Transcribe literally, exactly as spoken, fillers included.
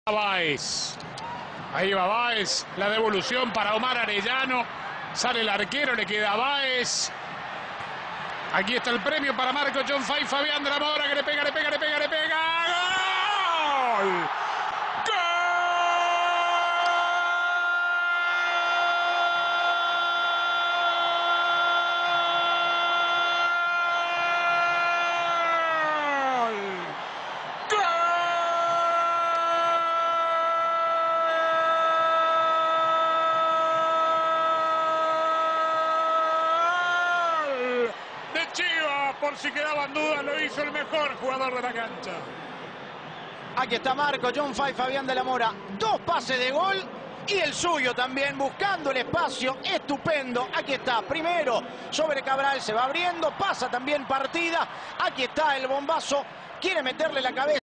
Báez. Ahí va Báez, la devolución para Omar Arellano. Sale el arquero, le queda a Báez. Aquí está el premio para Marco John Fay, Fabián de la Mora, que le pega, le pega, le pega, le pega. ¡Gol! De Chivas, por si quedaban dudas, lo hizo el mejor jugador de la cancha. Aquí está Marco John Fay, Fabián de la Mora. Dos pases de gol y el suyo también, buscando el espacio. Estupendo. Aquí está, primero sobre Cabral, se va abriendo, pasa también partida. Aquí está el bombazo, quiere meterle la cabeza.